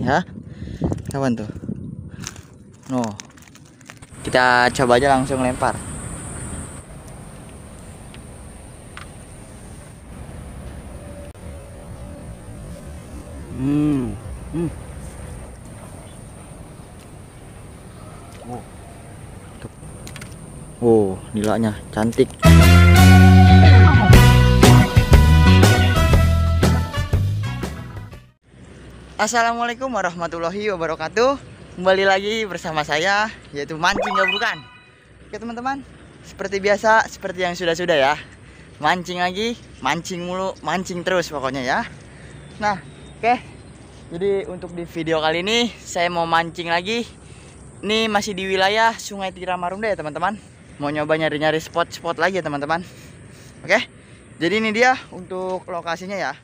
ya kawan tuh. No, kita coba aja langsung lempar. Oh, nilainya cantik. Assalamualaikum warahmatullahi wabarakatuh. Kembali lagi bersama saya, yaitu mancing gabrukan. Oke teman-teman, seperti biasa, seperti yang sudah-sudah ya. Mancing lagi, mancing mulu, mancing terus pokoknya ya. Nah, oke. Jadi untuk di video kali ini saya mau mancing lagi. Ini masih di wilayah Sungai Tiram Marunda ya teman-teman. Mau nyoba nyari-nyari spot-spot lagi ya teman-teman. Oke. Jadi ini dia untuk lokasinya ya.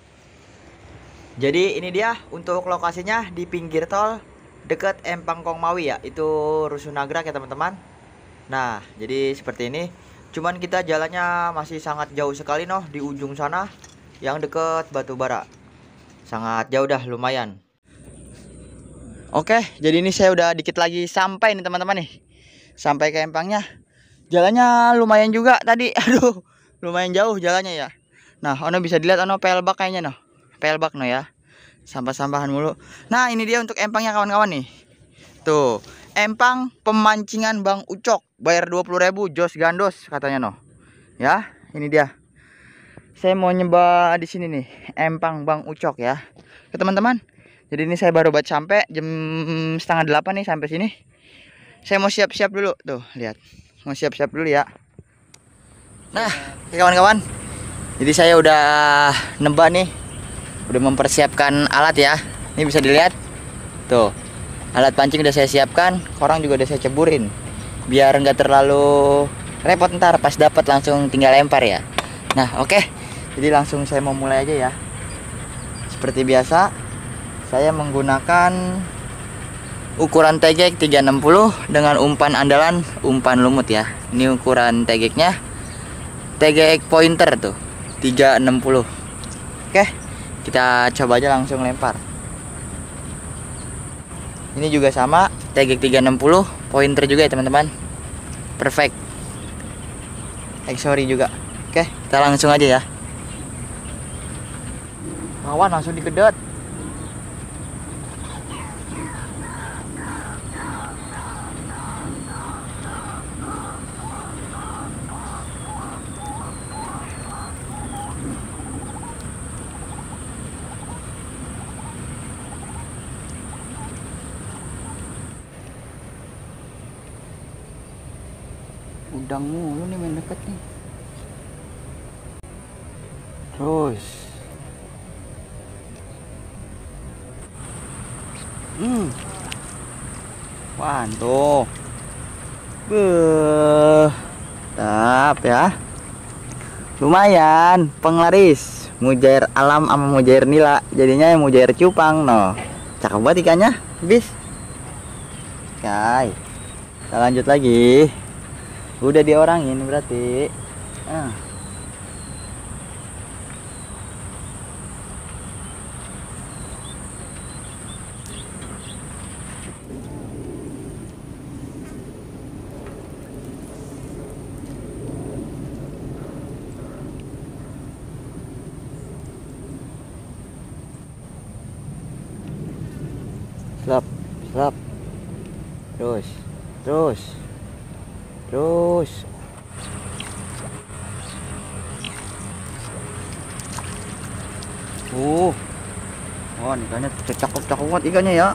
Jadi ini dia untuk lokasinya di pinggir tol dekat Empang Kongmawi ya. Itu Rusun Nagrak ya teman-teman. Nah, jadi seperti ini. Cuman kita jalannya masih sangat jauh sekali noh, di ujung sana yang dekat Batubara. Sangat jauh dah, lumayan. Oke, jadi ini saya udah dikit lagi sampai nih teman-teman nih. Sampai ke Empangnya. Jalannya lumayan juga tadi. Aduh, lumayan jauh jalannya ya. Nah, ono bisa dilihat ono pelbak kayaknya noh. Pelbak noh ya. Sampah-sampahan mulu. Nah, ini dia untuk empangnya kawan-kawan nih. Tuh, empang pemancingan Bang Ucok. Bayar 20.000 jos gandos katanya noh. Ya, ini dia. Saya mau nyoba di sini nih, empang Bang Ucok ya. Oke teman-teman. Jadi ini saya baru buat sampai jam 7:30 nih sampai sini. Saya mau siap-siap dulu. Tuh, lihat. Mau siap-siap dulu ya. Nah, kawan-kawan. Jadi saya udah nembak nih. Udah mempersiapkan alat ya. Ini bisa dilihat. Tuh. Alat pancing udah saya siapkan, korang juga udah saya ceburin. Biar nggak terlalu repot ntar pas dapat langsung tinggal lempar ya. Nah, oke. Jadi langsung saya mau mulai aja ya. Seperti biasa, saya menggunakan ukuran tegek 360 dengan umpan andalan, umpan lumut ya. Ini ukuran tegeknya. Tegek pointer tuh, 360. Oke. Kita coba aja langsung lempar. Ini juga sama, tegek 360, pointer juga ya teman-teman. Perfect. Sorry juga. Oke, kita langsung aja ya. Kawan langsung dikedot. Udang mulu nih main deket nih. Terus wah tuh tap ya, lumayan penglaris mujair alam sama mujair nila, jadinya yang mujair cupang no. Cakep banget ikannya bis. Oke, kita lanjut lagi. Udah diorangin berarti. Slap, slap. Terus, terus. Terus. Oh, ikannya cakep-cakep banget ikannya ya.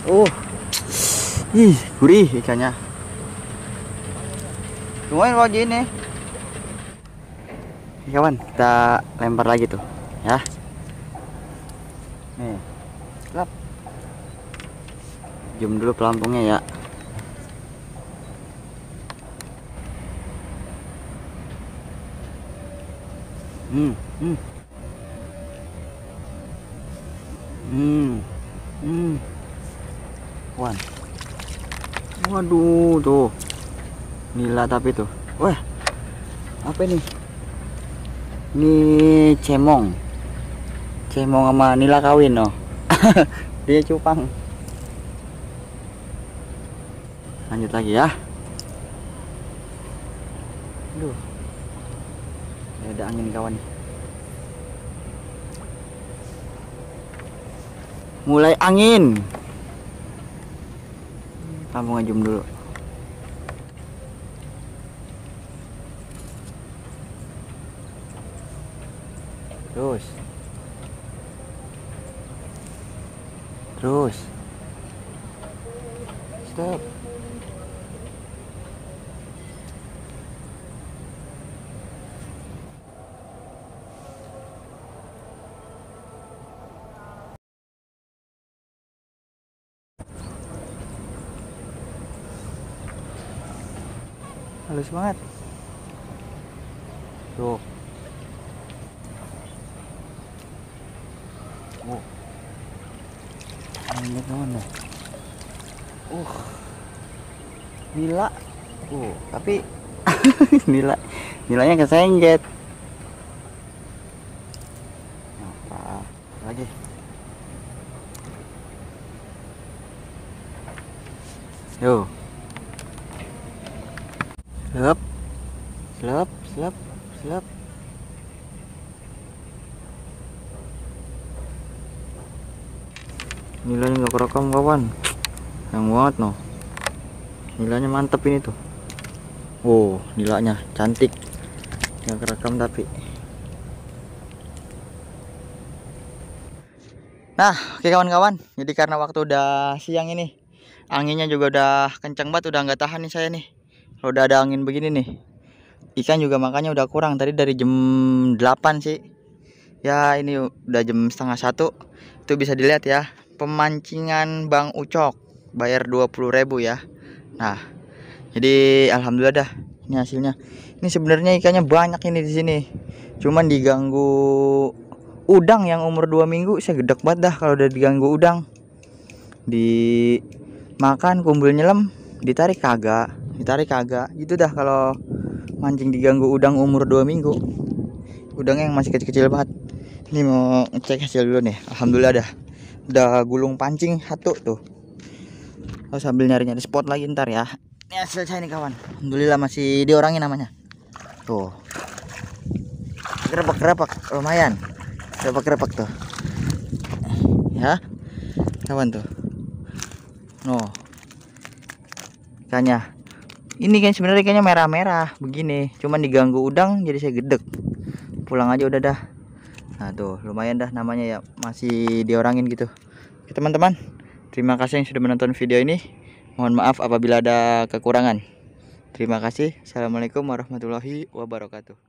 Ih, gurih ikannya. Lumayan wajah ini. Kawan, kita lempar lagi tuh, ya. Nih, lap. Zoom dulu pelampungnya ya. Wan. Waduh, tuh. Nila tapi tuh. Wah. Apa ini? Ini cemong. Cemong sama nila kawin, no. Dia cupang. Lanjut lagi ya. Aduh. Ada angin kawan. Mulai angin. Kamu ngajum dulu. Terus. Stop. Halus banget. Tuh. Oh. Ini kawan dah. Nila. Tapi nilanya kesengget. Apa lagi? Yo. Selap. Nilainya nggak kerekam kawan. Yang banget no. Nilainya mantep ini tuh. Nilainya cantik. Nggak kerekam tapi. Nah, oke kawan-kawan. Jadi karena waktu udah siang ini, anginnya juga udah kencang banget, udah nggak tahan nih saya nih. Kalau udah ada angin begini nih, ikan juga makanya udah kurang. Tadi dari jam 8 sih. Ya ini udah jam setengah 1. Itu bisa dilihat ya. Pemancingan Bang Ucok bayar 20.000 ya. Nah, jadi alhamdulillah dah ini hasilnya. Ini sebenarnya ikannya banyak ini di sini. Cuman diganggu udang yang umur 2 minggu. Saya gedek banget dah kalau udah diganggu udang. Dimakan kumpul nyelam, ditarik kagak. Gitu dah kalau mancing diganggu udang umur 2 minggu. Udangnya yang masih kecil-kecil banget. Ini mau ngecek hasil dulu nih. Alhamdulillah dah. Udah gulung pancing satu tuh. Sambil nyari-nyari spot lagi ntar ya. Ini hasil saya nih kawan. Alhamdulillah masih diorangin namanya. Tuh. Gerebek lumayan. Gerebek tuh. Ya. Kawan tuh. Ikannya. Ini kan sebenarnya ikannya merah-merah begini. Cuman diganggu udang jadi saya gedek. Pulang aja udah dah. Nah tuh lumayan dah namanya ya, masih diorangin gitu. Oke teman-teman, terima kasih yang sudah menonton video ini. Mohon maaf apabila ada kekurangan. Terima kasih. Assalamualaikum warahmatullahi wabarakatuh.